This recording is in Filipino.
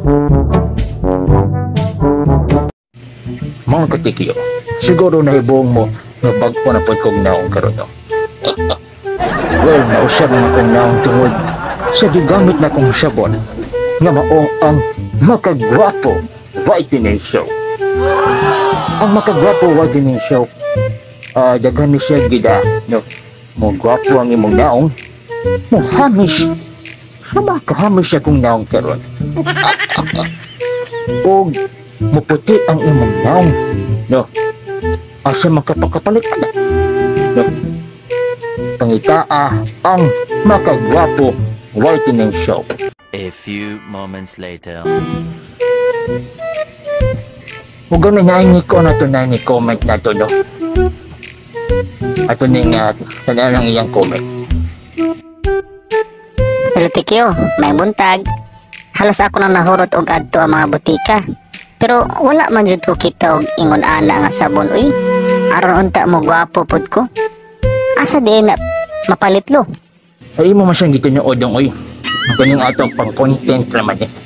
Mga katikyo, siguro nahibong mo na bagpo na po kong naong karon no? Well, nausap na kong naong tungod sa gigamit na kong sabon nga maong ang Makagwapo Whitening Soap. Ang Makagwapo Whitening Soap, daghan ni siya gida, no? Mo gwapo ang imong naong, mo hamis, sa makahamis siya kong naong karon. O muputi ang imong naong, no? Asa makapakapalit na, no? Pangitaa ang Makagwapo Whitening Soap. A few moments later. Huwag na nyanyi ko na ito na comment na ito, no? Ato ning tanda lang iyang comment. Pero Tikyo, may buntag. Halos ako nang nahurot og adto ang mga butika. Pero wala man jud ko kita og ingon ana nga sabon uy. Aron unta mo gwapo pud ko. Asa di na mapalitlo. Ay mo man siyang gitinuod dong uy. Kaning atong pang content naman eh.